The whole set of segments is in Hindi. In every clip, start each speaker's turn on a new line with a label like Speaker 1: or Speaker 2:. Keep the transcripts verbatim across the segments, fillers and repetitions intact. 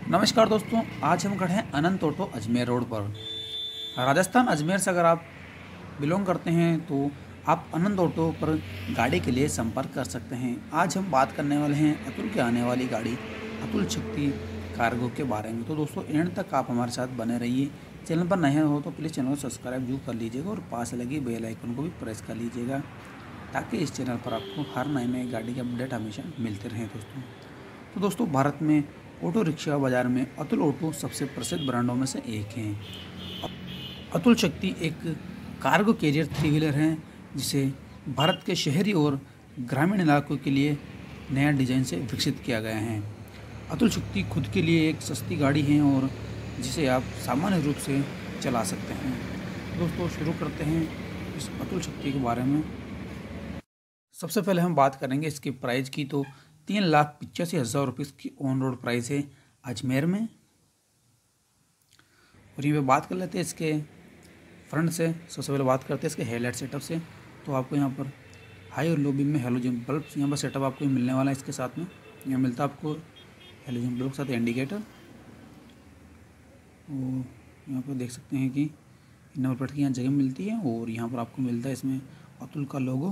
Speaker 1: नमस्कार दोस्तों, आज हम खड़े हैं अनंत ऑटो अजमेर रोड पर। राजस्थान अजमेर से अगर आप बिलोंग करते हैं तो आप अनंत ऑटो पर गाड़ी के लिए संपर्क कर सकते हैं। आज हम बात करने वाले हैं अतुल की आने वाली गाड़ी अतुल शक्ति कार्गो के बारे में। तो दोस्तों एंड तक आप हमारे साथ बने रहिए। चैनल पर नए हो तो प्लीज़ चैनल को सब्सक्राइब जरूर कर लीजिएगा और पास लगी बेल आइकन को भी प्रेस कर लीजिएगा ताकि इस चैनल पर आपको हर नए नए गाड़ी के अपडेट हमेशा मिलते रहें दोस्तों। तो दोस्तों भारत में ऑटो रिक्शा बाज़ार में अतुल ऑटो सबसे प्रसिद्ध ब्रांडों में से एक हैं। अतुल शक्ति एक कार्गो कैरियर थ्री व्हीलर है जिसे भारत के शहरी और ग्रामीण इलाकों के लिए नया डिज़ाइन से विकसित किया गया है। अतुल शक्ति खुद के लिए एक सस्ती गाड़ी है और जिसे आप सामान्य रूप से चला सकते हैं। दोस्तों शुरू करते हैं इस अतुल शक्ति के बारे में। सबसे पहले हम बात करेंगे इसकी प्राइस की। तो तीन लाख पिचासी हज़ार रुपये की ऑन रोड प्राइस है अजमेर में। और ये बात कर लेते हैं इसके फ्रंट से। सबसे पहले बात करते हैं इसके हेडलाइट सेटअप से। तो आपको यहाँ पर हाई और लो बीम में हेलोजन बल्ब यहाँ पर सेटअप आपको मिलने वाला है। इसके साथ में यहाँ मिलता है आपको हेलोजन बल्ब के साथ इंडिकेटर। और यहाँ पर देख सकते हैं कि नंबर प्लेट की यहाँ जगह मिलती है और यहाँ पर आपको मिलता है इसमें अतुल का लोगो।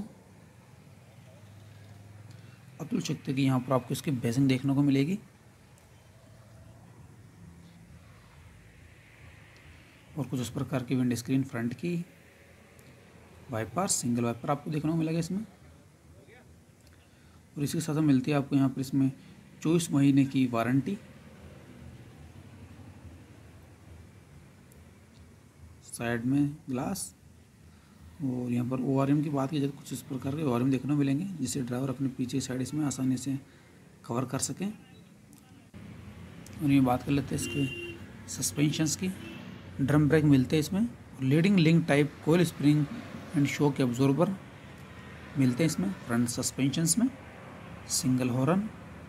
Speaker 1: अतुल शक्ति की यहाँ पर आपको इसकी बेसिंग देखने को मिलेगी और कुछ उस प्रकार की विंड स्क्रीन फ्रंट की वाइपर सिंगल वाइपर आपको देखने को मिलेगा इसमें। और इसके साथ मिलती है आपको यहाँ पर इसमें चौबीस महीने की वारंटी। साइड में ग्लास और यहाँ पर ओ आर एम की बात की जाए तो कुछ इस प्रकार के ओ आर एम देखने को मिलेंगे जिससे ड्राइवर अपने पीछे साइड इसमें आसानी से कवर कर सकें। और ये बात कर लेते हैं इसके सस्पेंशंस की। ड्रम ब्रेक मिलते हैं इसमें। Leading link type coil spring and shock absorber मिलते हैं इसमें फ्रंट सस्पेंशंस में। सिंगल हॉर्न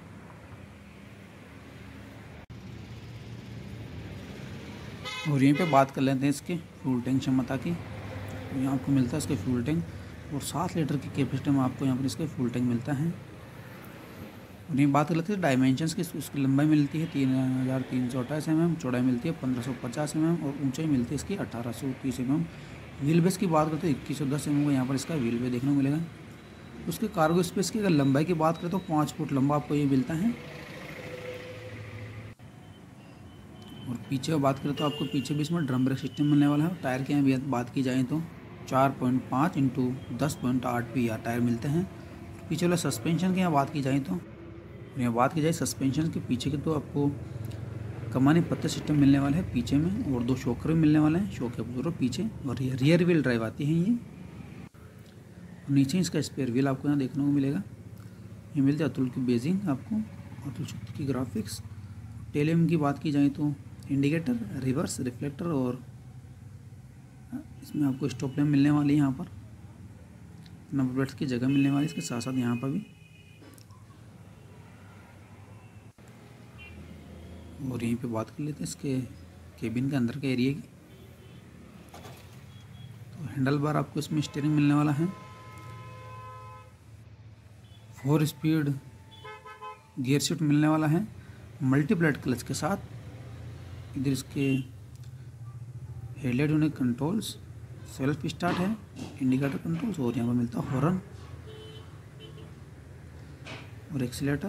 Speaker 1: और यहीं पे बात कर लेते हैं इसके फ्यूल टैंक क्षमता की। तो यहाँ आपको मिलता है इसके फ्यूल टैंक और सात लीटर की कैपेसिटी में आपको यहाँ पर इसके फ्यूल टैंक मिलता है। और ये बात कर लेते हैं डायमेंशंस की। उसकी लंबाई मिलती है तीन हज़ार तीन सौ अट्ठाईस एम एम, चौड़ाई मिलती है पंद्रह सौ पचास एम एम और ऊंचाई मिलती है इसकी अठारह सौ तीस एम एम। व्हील बेस की बात करते हैं इक्कीस सौ दस एम एम को यहाँ पर इसका व्हील बेस देखने को मिलेगा। उसके कार्गो स्पेस की अगर लंबाई की बात करें तो पाँच फुट लंबा आपको ये मिलता है। और पीछे बात करें तो आपको पीछे भी इसमें ड्रम ब्रेक सिस्टम मिलने वाला है। टायर की यहाँ बात की जाए तो चार पॉइंट पाँच इंटू दस पॉइंट आठ पी आर टायर मिलते हैं। पीछे वाला सस्पेंशन की यहाँ बात की जाए तो यहाँ बात की जाए सस्पेंशन के पीछे के तो आपको कमानी पत्ते सिस्टम मिलने वाला है पीछे में और दो शॉकर भी मिलने वाले हैं। शॉक एब्जॉर्बर पीछे और रियर व्हील ड्राइव आती है ये। और नीचे इसका स्पेयर व्हील आपको यहाँ देखने को मिलेगा। ये मिलती है अतुल की बेजिंग आपको, अतुल शक्ति की ग्राफिक्स। टेल की बात की जाए तो इंडिकेटर, रिवर्स, रिफ्लेक्टर और इसमें आपको स्टॉप लैम्प मिलने वाली है। यहाँ पर नंबर प्लेट्स की जगह मिलने वाली है इसके साथ साथ यहाँ पर भी। और यहीं पे बात कर लेते हैं इसके केबिन के अंदर के एरिया की। तो हैंडल बार आपको इसमें स्टीयरिंग मिलने वाला है। फोर स्पीड गियर शिफ्ट मिलने वाला है मल्टीप्लेट क्लच के साथ। इधर इसके headlight unit controls, self start है, इंडिकेटर कंट्रोल्स और यहाँ पर मिलता है हॉर्न और एक्सीलेटर।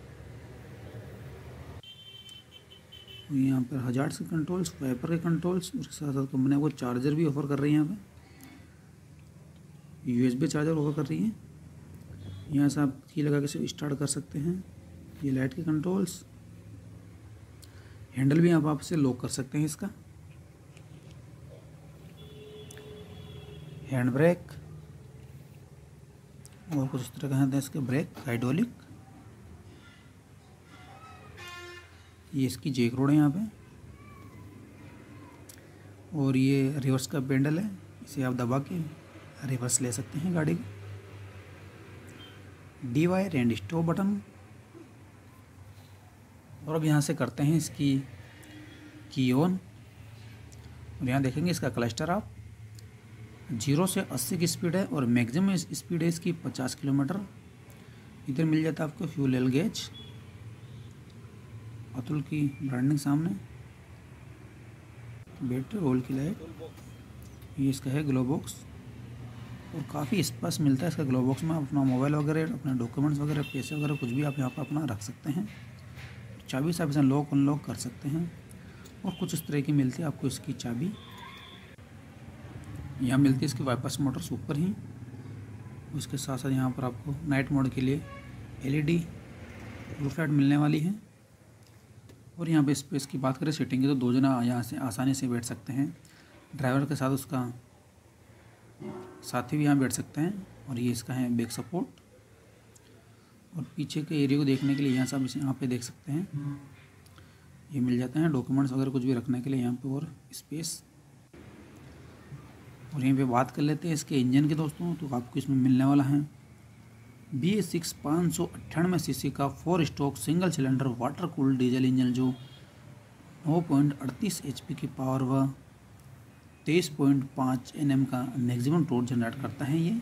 Speaker 1: यहाँ पर हजार्ड्स के कंट्रोल्स, वाइपर के कंट्रोल्स और साथ साथ कंपनी आपको चार्जर भी ऑफर कर रही है। यहाँ पे यूएसबी चार्जर ऑफर कर रही है। यहाँ से आप की लगा के इसे स्टार्ट कर सकते हैं। ये लाइट के कंट्रोल्स, हैंडल भी आप आप से लॉक कर सकते हैं इसका। हैंड ब्रेक और कुछ इस तरह का है इसके ब्रेक हाइड्रोलिक। ये इसकी जैक रोड है यहाँ पे और ये रिवर्स का पेंडल है, इसे आप दबा के रिवर्स ले सकते हैं गाड़ी को। D wire and stop button. और अब यहाँ से करते हैं इसकी की ऑन। और यहाँ देखेंगे इसका क्लस्टर आप जीरो से अस्सी की स्पीड है और मैक्सिमम स्पीड है इसकी पचास किलोमीटर। इधर मिल जाता है आपको फ्यूल एल गेज अतुल की ब्रांडिंग सामने, बैटरी रोल की लाइट, ये इसका है ग्लो बॉक्स और काफ़ी स्पेस मिलता है इसका ग्लो बॉक्स में। आप अपना मोबाइल वगैरह, अपने डॉक्यूमेंट्स वगैरह, पैसे वगैरह कुछ भी आप यहाँ पर अपना रख सकते हैं। चाबी से आप इसे लॉक अनलॉक कर सकते हैं और कुछ इस तरह की मिलती है आपको इसकी चाबी। यहाँ मिलती है इसकी वाइपर्स मोटर्स ऊपर ही। उसके साथ साथ यहाँ पर आपको नाइट मोड के लिए एलईडी रूफ लाइट मिलने वाली है। और यहाँ पे स्पेस की बात करें सीटिंग की तो दो जना यहाँ से आसानी से बैठ सकते हैं। ड्राइवर के साथ उसका साथी भी यहाँ बैठ सकते हैं। और ये इसका है बैक सपोर्ट। और पीछे के एरिया को देखने के लिए यहाँ से आप इसे यहाँ पे देख सकते हैं, ये मिल जाते हैं डॉक्यूमेंट्स वगैरह कुछ भी रखने के लिए यहाँ पे और स्पेस। और यहीं पे बात कर लेते हैं इसके इंजन के दोस्तों। तो आपको इसमें मिलने वाला है बी एस सिक्स पाँच सौ अट्ठानवे सी सी का four stroke single cylinder water cooled diesel engine जो नौ पॉइंट अड़तीस एच पी की पावर व तेईस पॉइंट पाँच एन एम का मैक्सिमम टॉर्क जनरेट करता है। ये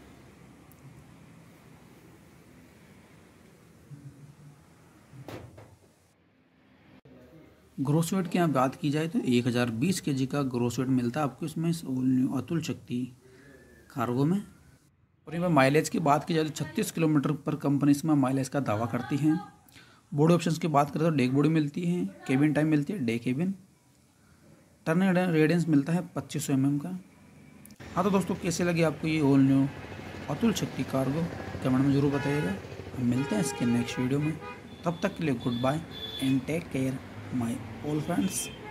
Speaker 1: ग्रोस वेट की यहाँ बात की जाए तो एक हज़ार बीस के जी का ग्रोस वेट मिलता है आपको इसमें अतुल शक्ति कार्गो में। और यहाँ माइलेज की बात की जाए तो छत्तीस किलोमीटर पर कंपनी इसमें माइलेज का दावा करती है। बॉडी ऑप्शंस की बात करें तो डेक बॉडी मिलती है, केबिन टाइम मिलती है डे केबिन, टर्न रेडियंस मिलता है पच्चीस सौ एम एम का। हाँ तो दोस्तों कैसे लगी आपको ये ऑल न्यू अतुल शक्ति कार्गो, कमेंट में जरूर बताइएगा। हम मिलते हैं इसके नेक्स्ट वीडियो में, तब तक के लिए good bye and take care my all friends.